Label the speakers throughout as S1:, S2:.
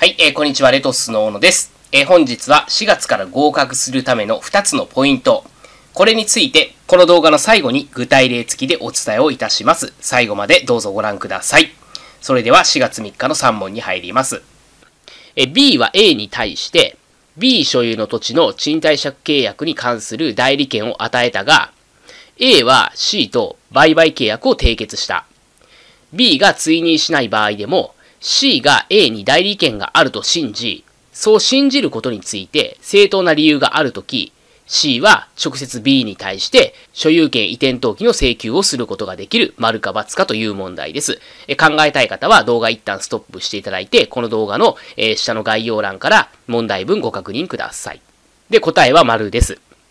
S1: はい、こんにちは、レトスの大野です。本日は4月から合格するための2つのポイント。これについて、この動画の最後に具体例付きでお伝えをいたします。最後までどうぞご覧ください。それでは4月3日の3問に入ります。B は A に対して、B 所有の土地の賃貸借契約に関する代理権を与えたが、A は C と売買契約を締結した。B が追認しない場合でも、C が A に代理権があると信じ、そう信じることについて正当な理由があるとき、C は直接 B に対して所有権移転登記の請求をすることができる丸か×かという問題です。考えたい方は動画一旦ストップしていただいて、この動画の下の概要欄から問題文ご確認ください。で、答えは丸です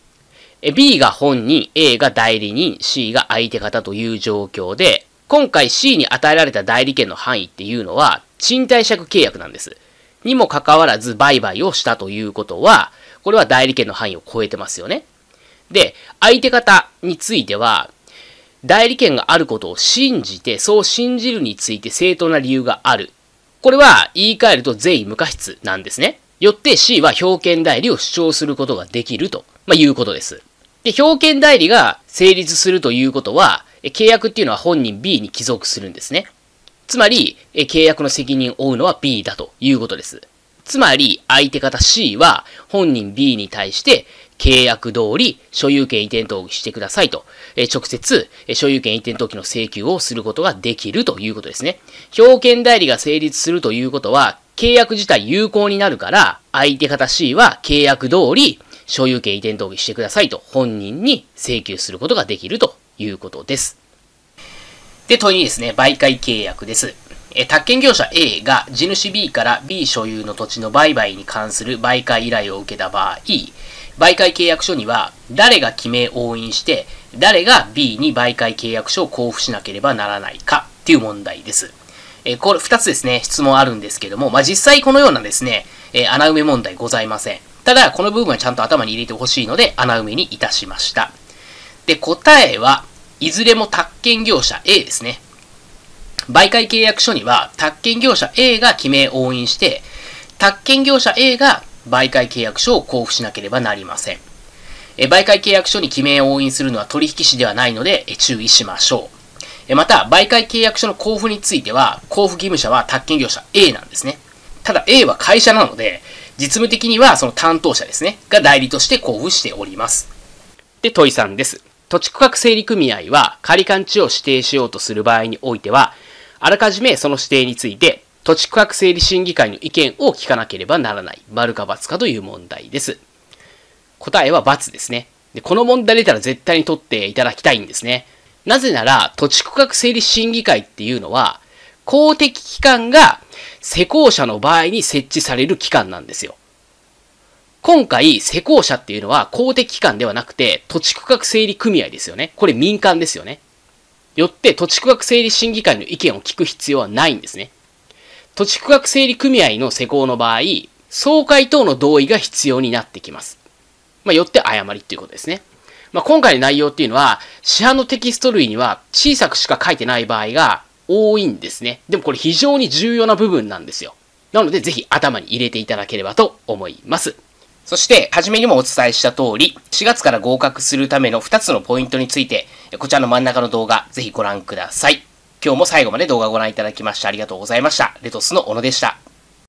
S1: 。B が本人、A が代理人、C が相手方という状況で、今回 C に与えられた代理権の範囲っていうのは賃貸借契約なんです。にもかかわらず売買をしたということは、これは代理権の範囲を超えてますよね。で、相手方については、代理権があることを信じて、そう信じるについて正当な理由がある。これは言い換えると善意無過失なんですね。よって C は表権代理を主張することができると、いうことです。で、表権代理が成立するということは、契約っていうのは本人 B に帰属するんですね。つまり、契約の責任を負うのは B だということです。つまり、相手方 C は本人 B に対して契約通り所有権移転登記してくださいと、直接所有権移転登記の請求をすることができるということですね。表権代理が成立するということは、契約自体有効になるから、相手方 C は契約通り所有権移転登記してくださいと本人に請求することができるということです。で、問いにですね、売買契約です。宅建業者 A が地主 B から B 所有の土地の売買に関する売買依頼を受けた場合、売買契約書には誰が記名押印して、誰が B に売買契約書を交付しなければならないかっていう問題です。これ2つですね、質問あるんですけども、実際このようなですね、穴埋め問題ございません。ただ、この部分はちゃんと頭に入れてほしいので、穴埋めにいたしました。で、答えはいずれも宅建業者 A ですね。売買契約書には宅建業者 A が記名押印して、宅建業者 A が売買契約書を交付しなければなりません。売買契約書に記名押印するのは取引士ではないので注意しましょう。また、売買契約書の交付については、交付義務者は宅建業者 A なんですね。ただ A は会社なので、実務的にはその担当者ですね、が代理として交付しております。で、問い3です。土地区画整理組合は仮勘地を指定しようとする場合においては、あらかじめその指定について土地区画整理審議会の意見を聞かなければならない。丸か×かという問題です。答えは×ですね。で、この問題出たら絶対に取っていただきたいんですね。なぜなら、土地区画整理審議会っていうのは、公的機関が施工者の場合に設置される機関なんですよ。今回、施工者っていうのは公的機関ではなくて、土地区画整理組合ですよね。これ民間ですよね。よって、土地区画整理審議会の意見を聞く必要はないんですね。土地区画整理組合の施工の場合、総会等の同意が必要になってきます。よって誤りっていうことですね。今回の内容っていうのは、市販のテキスト類には小さくしか書いてない場合が多いんですね。でもこれ非常に重要な部分なんですよ。なので、ぜひ頭に入れていただければと思います。そして、初めにもお伝えした通り、4月から合格するための2つのポイントについて、こちらの真ん中の動画、ぜひご覧ください。今日も最後まで動画をご覧いただきましてありがとうございました。レトスの小野でした。